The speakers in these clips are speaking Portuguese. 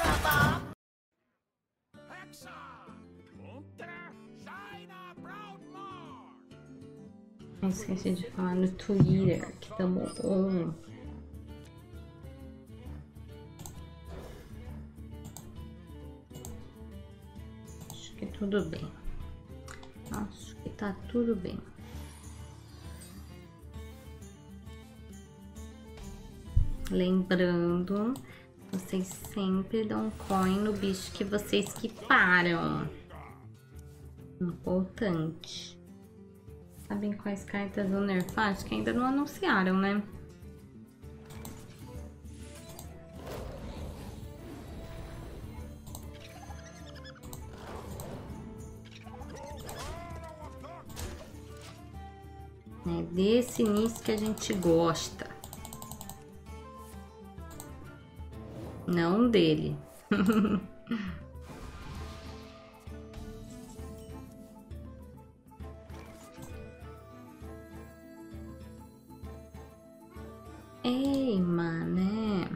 Não esqueci de falar no Twitter que estamos on. Acho que tudo bem. Acho que tá tudo bem. Lembrando, vocês sempre dão coin no bicho que vocês equiparam. Importante. Sabem quais cartas vão nerfar? Acho que ainda não anunciaram, né? É desse início que a gente gosta. Não dele. Ei, mané.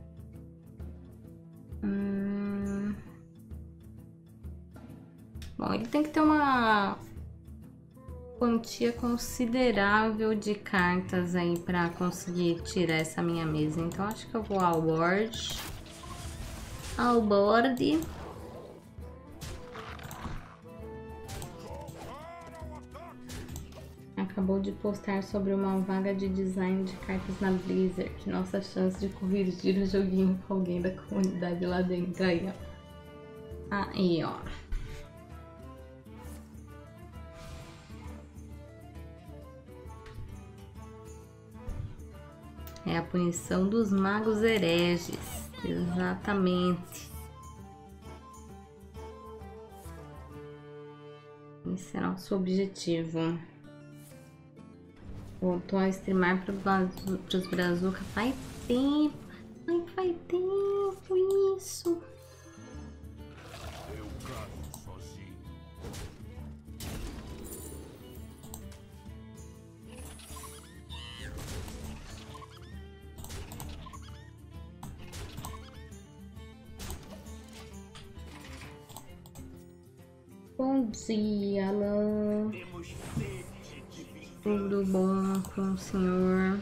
Bom, ele tem que ter uma quantia considerável de cartas aí pra conseguir tirar essa minha mesa. Então acho que eu vou ao board. Ao board. Acabou de postar sobre uma vaga de design de cartas na Blizzard. Nossa chance de corrigir o joguinho com alguém da comunidade lá dentro. Aí, ó. Aí, ó. É a punição dos magos hereges. Exatamente. Esse é nosso objetivo. Voltou a streamar pros Brazuca faz tempo. Ai, faz tempo isso. Eu caso sozinho. Bom dia, Alan. Tudo bom com o senhor?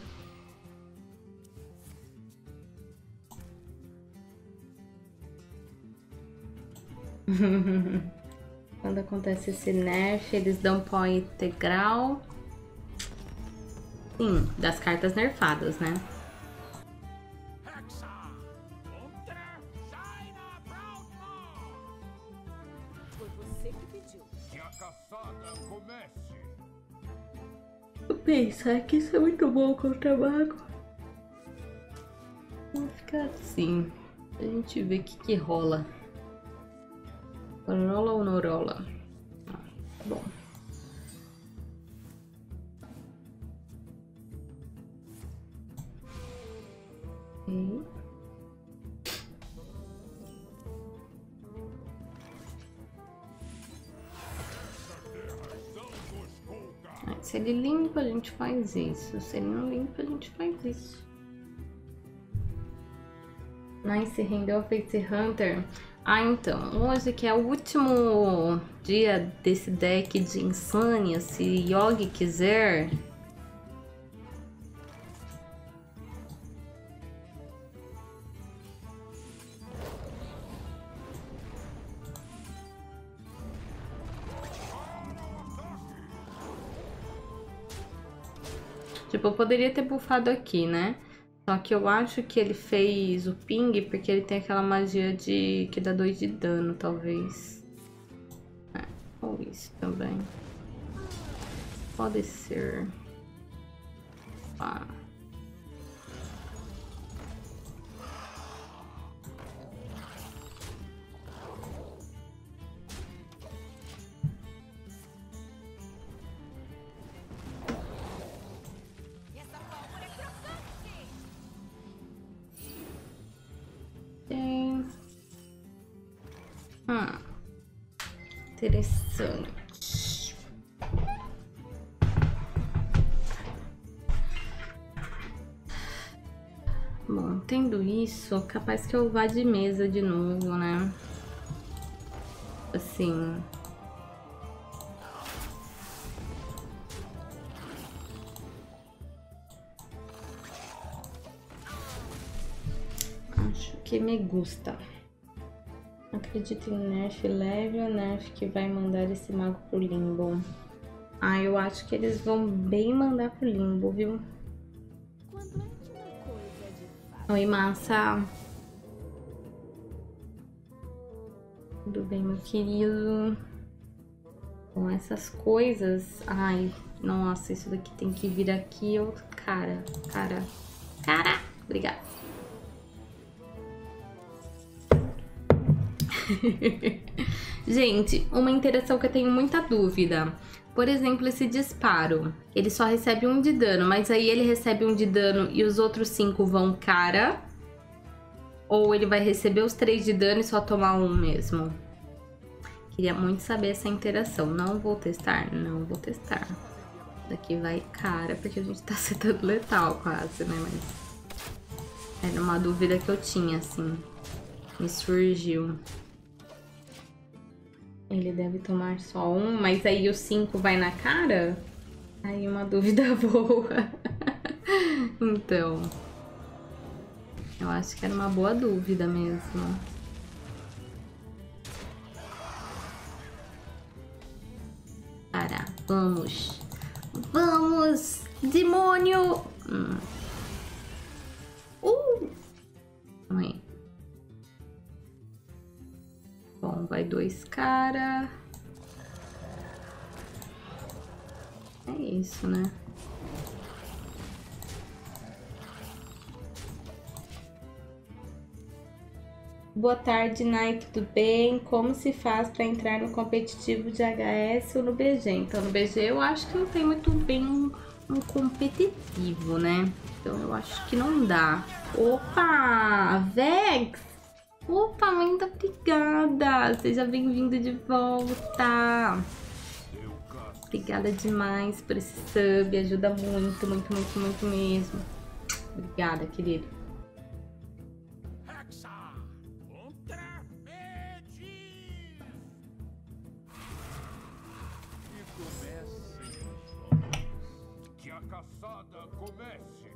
Quando acontece esse nerf, eles dão pó integral. Sim, das cartas nerfadas, né? Foi você que pediu. Que a caçada comece. Pensar que isso é muito bom contra mago. Vamos ficar assim. A gente vê o que rola. Rola ou não rola? Bom. Okay. Se ele limpa, a gente faz isso. Se ele não limpa, a gente faz isso. Nice, rendeu a Face Hunter. Ah, então, hoje que é o último dia desse deck de Insânia, se Yogi quiser. Tipo, eu poderia ter buffado aqui, né? Só que eu acho que ele fez o ping porque ele tem aquela magia de que dá 2 de dano, talvez. É, ou isso também. Pode ser. Ah. Tem. Interessante. Bom, tendo isso. Isso, capaz que eu vá de mesa de novo, né? Assim... Acho que me gusta. Acredito em nerf leve ou nerf que vai mandar esse mago pro limbo? Ah, eu acho que eles vão bem mandar pro limbo, viu? Quando é que uma coisa é de fato? Oi, massa. Tudo bem, meu querido? Com essas coisas... Ai, nossa, isso daqui tem que vir aqui. Eu... Cara. Obrigada. Gente, uma interação que eu tenho muita dúvida. Por exemplo, esse disparo. Ele só recebe 1 de dano, mas aí ele recebe 1 de dano e os outros 5 vão cara? Ou ele vai receber os 3 de dano e só tomar 1 mesmo? Queria muito saber essa interação. Não vou testar? Não vou testar. Daqui vai cara, porque a gente tá setando letal quase, né? Mas era uma dúvida que eu tinha, assim. Me surgiu. Ele deve tomar só 1, mas aí o 5 vai na cara? Aí uma dúvida boa. Então... eu acho que era uma boa dúvida mesmo. Para, vamos. Vamos, demônio! Aí. Bom, vai 2 cara. É isso, né? Boa tarde, Nike, tudo bem? Como se faz para entrar no competitivo de HS ou no BG? Então, no BG eu acho que não tem muito bem um competitivo, né? Então, eu acho que não dá. Opa! Vex! Opa, muito obrigada! Seja bem-vindo de volta! Obrigada demais por esse sub, ajuda muito, muito, muito, muito mesmo. Obrigada, querido. Que a caçada comece.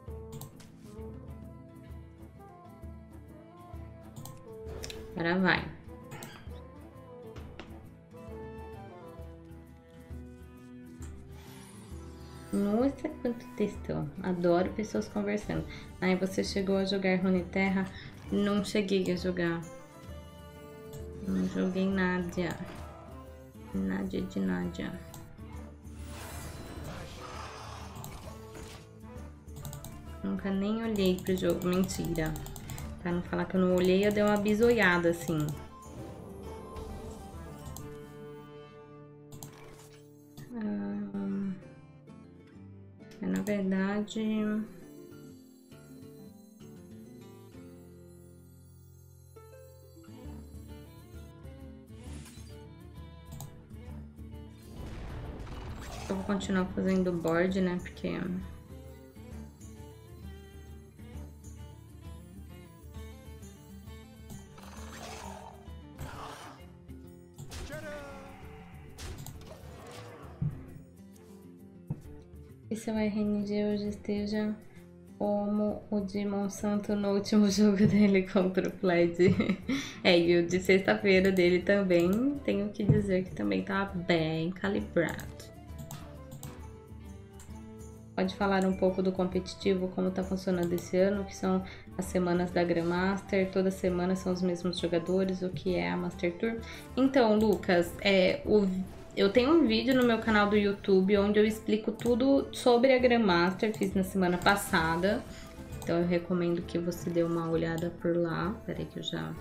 Agora vai. Nossa, quanto textão. Adoro pessoas conversando. Aí você chegou a jogar Runeterra? Não cheguei a jogar. Não joguei nada. Nada de nada. Nunca nem olhei pro jogo. Mentira. Pra não falar que eu não olhei, eu dei uma bisoiada assim. Na verdade... eu vou continuar fazendo board, né? Porque... e seu RNG hoje esteja como o de Monsanto no último jogo dele contra o Fled. E o de sexta-feira dele também, tenho que dizer que também tá bem calibrado. Pode falar um pouco do competitivo, como tá funcionando esse ano, que são as semanas da Grandmaster, toda semana são os mesmos jogadores, o que é a Master Tour. Então, Lucas, eu tenho um vídeo no meu canal do YouTube onde eu explico tudo sobre a Grandmaster, fiz na semana passada. Então eu recomendo que você dê uma olhada por lá. Peraí que eu já...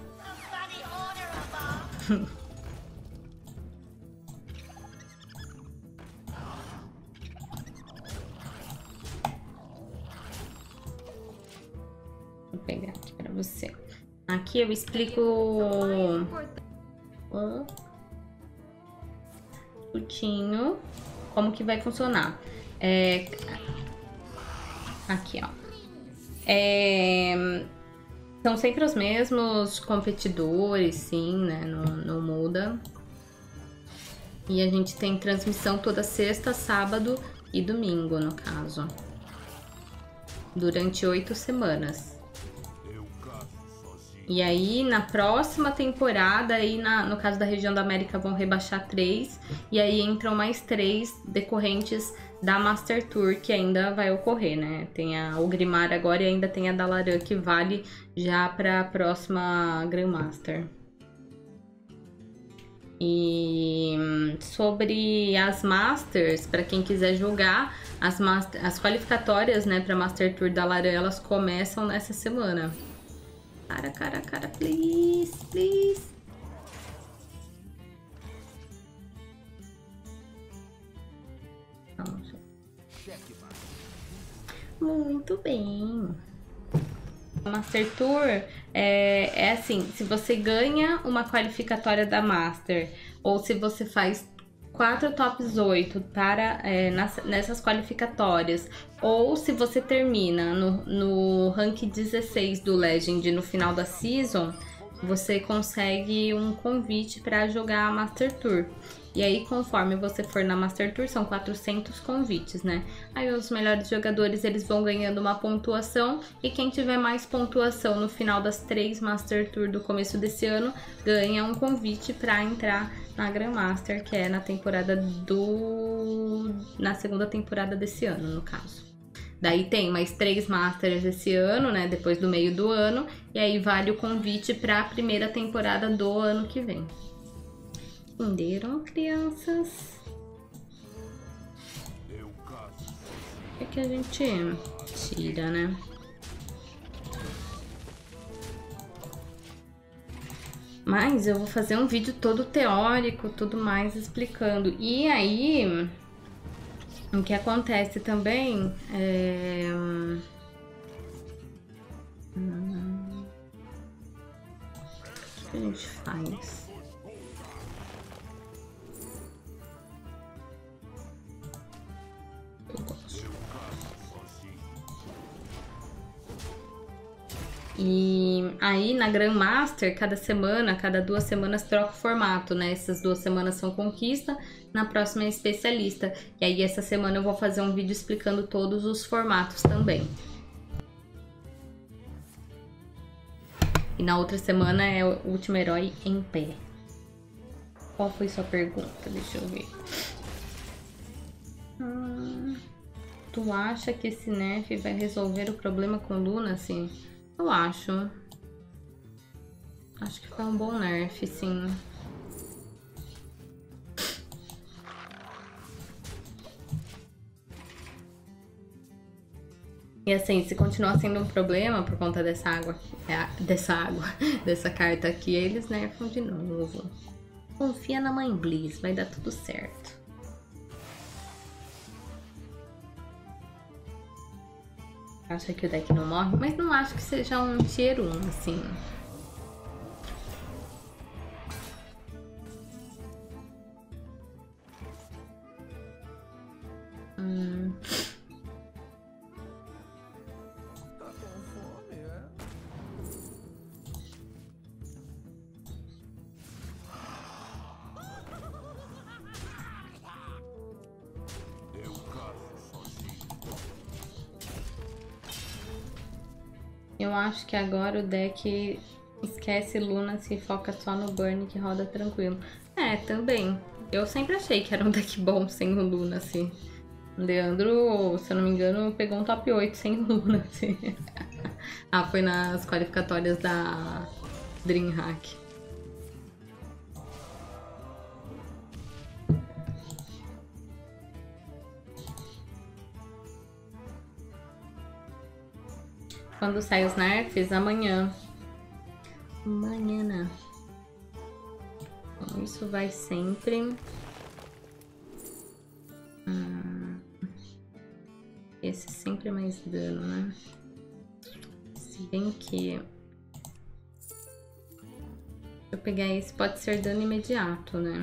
Vou pegar aqui pra você. Aqui eu explico... curtinho como que vai funcionar. Aqui, ó. São sempre os mesmos competidores, sim, né? Não muda. E a gente tem transmissão toda sexta, sábado e domingo, no caso. Durante 8 semanas. E aí, na próxima temporada, aí no caso da região da América, vão rebaixar 3. E aí entram mais 3 decorrentes da Master Tour, que ainda vai ocorrer, né? Tem a Ogrimmar agora e ainda tem a Dalaran, que vale já para a próxima Grandmaster. E sobre as Masters, para quem quiser jogar, as qualificatórias, né, para Master Tour da Dalaran, elas começam nessa semana. Cara, please, please. Vamos. Muito bem. A Master Tour é assim, se você ganha uma qualificatória da Master, ou se você faz 4 tops 8 nessas qualificatórias, ou se você termina no rank 16 do Legend no final da season, você consegue um convite para jogar a Master Tour. E aí, conforme você for na Master Tour, são 400 convites, né? Aí os melhores jogadores, eles vão ganhando uma pontuação, e quem tiver mais pontuação no final das 3 Master Tour do começo desse ano, ganha um convite para entrar na Grandmaster, que é na segunda temporada desse ano, no caso. Daí tem mais 3 Masters esse ano, né? Depois do meio do ano, e aí vale o convite para a primeira temporada do ano que vem. Entenderam, crianças? O que a gente tira, né? Mas eu vou fazer um vídeo todo teórico, tudo mais, explicando. E aí, o que acontece também o que a gente faz? E aí na Grandmaster, cada 2 semanas troca o formato, né? Essas 2 semanas são conquista, na próxima é especialista. E aí essa semana eu vou fazer um vídeo explicando todos os formatos também. E na outra semana é o último herói em pé. Qual foi sua pergunta? Deixa eu ver. Tu acha que esse nerf vai resolver o problema com Luna, assim? Eu acho. Acho que foi um bom nerf, sim. E assim, se continuar sendo um problema por conta dessa carta aqui, eles nerfam de novo. Confia na Mãe Blizz, vai dar tudo certo. Acha que o deck não morre, mas não acho que seja um tier 1, assim. Tá com fome, é? Eu caço sozinho. Eu acho que agora o deck esquece Luna, se foca só no burn, que roda tranquilo. É, também. Eu sempre achei que era um deck bom sem o Luna, assim. O Leandro, se eu não me engano, pegou um top 8 sem o Luna, assim. Ah, foi nas qualificatórias da DreamHack. Quando sai os nerfs? Amanhã. Amanhã. Então, isso vai sempre. Esse sempre é mais dano, né? Se bem que... Se eu pegar esse, pode ser dano imediato, né?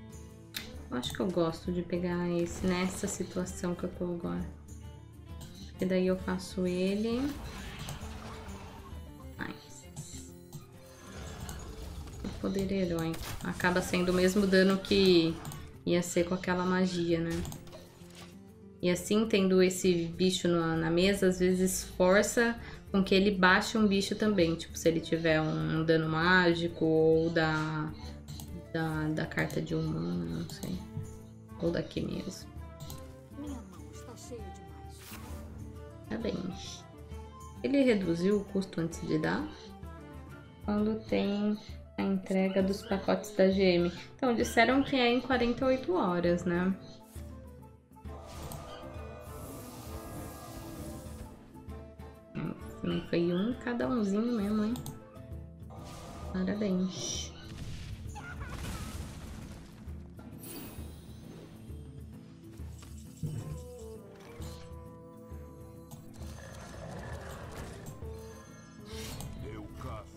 Eu acho que eu gosto de pegar esse nessa situação que eu tô agora. E daí eu faço ele. Ai. O poder herói. Acaba sendo o mesmo dano que ia ser com aquela magia, né? E assim, tendo esse bicho na mesa, às vezes força com que ele baixe um bicho também. Tipo, se ele tiver um dano mágico ou da carta de humano, não sei. Ou daqui mesmo. Minha mão está cheia demais. Tá bem. Ele reduziu o custo antes de dar? Quando tem a entrega dos pacotes da GM. Então, disseram que é em 48 horas, né? Não foi um, cada umzinho mesmo, hein? Parabéns. Eu caço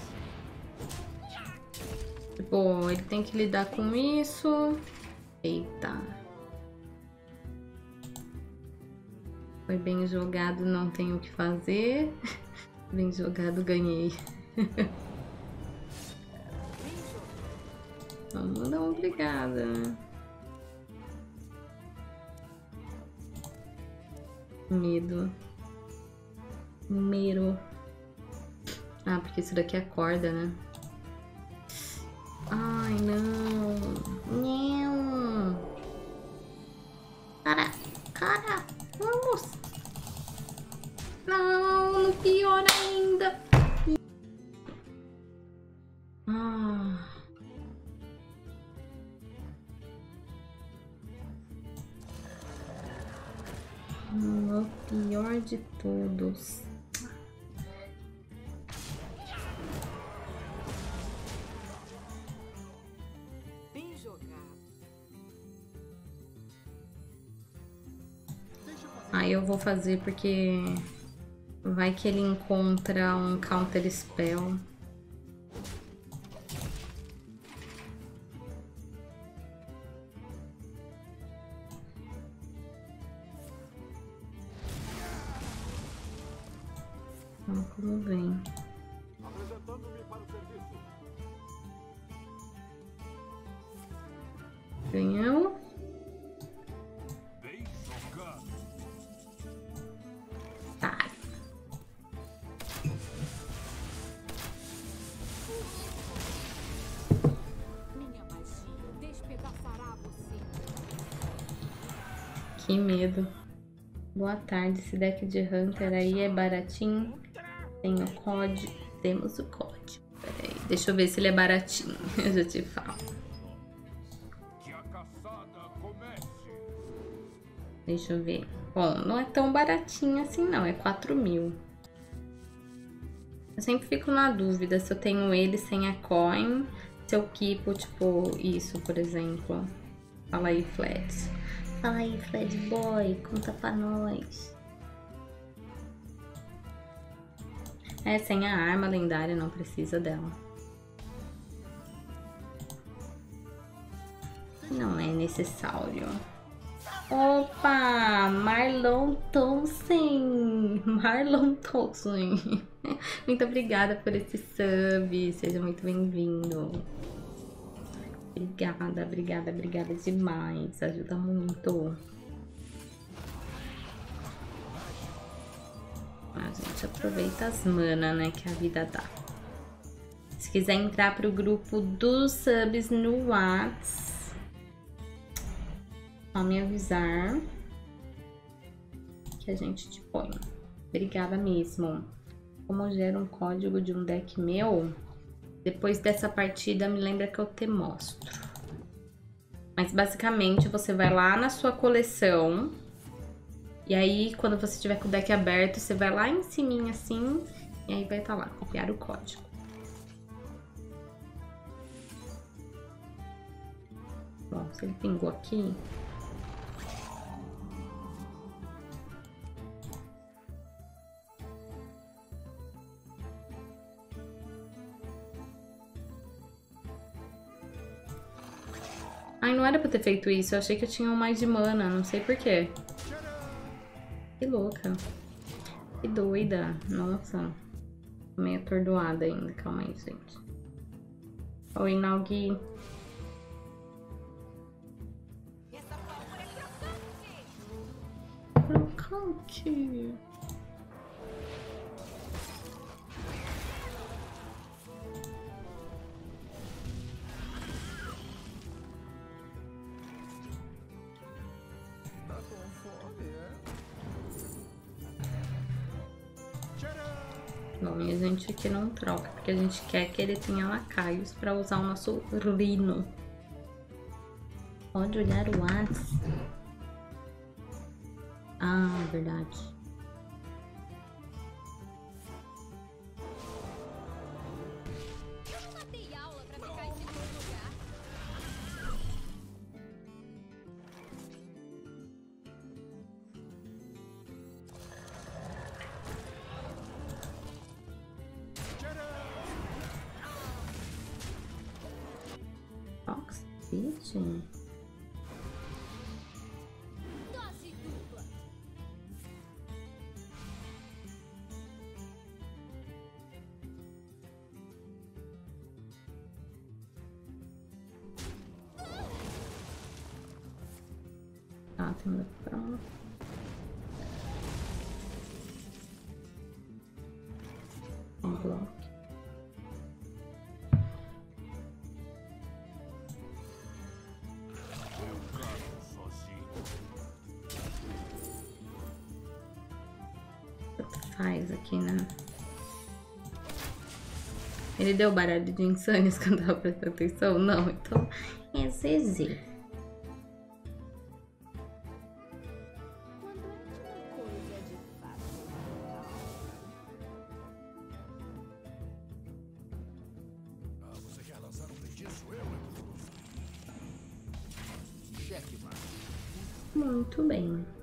Tipo, ele tem que lidar com isso. Eita. Foi bem jogado, não tenho o que fazer. Bem jogado, ganhei. Vamos dar uma obrigada, né? Medo. Mero. Ah, porque isso daqui é corda, né? Ai, não. Não. Cara, vamos. Não, no pior ainda. Ah. O pior de todos. Bem jogado. Aí eu vou fazer porque vai que ele encontra um counter spell. Vamos como vem. apresentando-me para o serviço. Ganhou. Bem jogado. Tá. Minha magia despedaçará você. Que medo. Boa tarde, esse deck de Hunter aí é baratinho. Tem o código. Temos o código. Peraí, deixa eu ver se ele é baratinho. Eu já te falo. Que a caçada comece. Deixa eu ver. Bom, não é tão baratinho assim não, é 4.000. Eu sempre fico na dúvida se eu tenho ele sem a coin, se eu equipo, tipo, isso, por exemplo. Fala aí, Flat. Fala aí, Flat Boy, conta pra nós. É, sem a arma lendária, não precisa dela. Não é necessário. Opa! Marlon Thompson! Marlon Thompson! Muito obrigada por esse sub. Seja muito bem-vindo. Obrigada, obrigada, obrigada demais. Ajuda muito. A gente aproveita as mana, né, que a vida dá. Se quiser entrar pro grupo dos subs no Whats, só me avisar que a gente te põe. Obrigada mesmo. Como eu gero um código de um deck meu, depois dessa partida me lembra que eu te mostro. Mas basicamente você vai lá na sua coleção. E aí, quando você estiver com o deck aberto, você vai lá em cima assim, e aí vai estar lá, copiar o código. Bom, se ele pingou aqui... Ai, não era pra ter feito isso, eu achei que eu tinha um mais de mana, não sei porquê. Que louca. Que doida. Nossa. Tô meio atordoada ainda. Calma aí, gente. Oi, Nalgui. Crocante. Tá com fome, é? Bom, e a gente aqui não troca, porque a gente quer que ele tenha lacaios pra usar o nosso Rino. Pode olhar o WhatsApp. Ah, verdade. Eu não dei aula pra ficar em segundo lugar. Oxygen. Dose dupla. Tá, temos pronto. Um bloco. Eu caso sozinho. Faz aqui, né? Ele deu baralho de insânios quando eu tava prestando atenção? Não, então é ZZ. Quando é que uma coisa é de fato real? Ah, você quer lançar um feitiço? Eu recuso. Cheque, mate. Muito bem.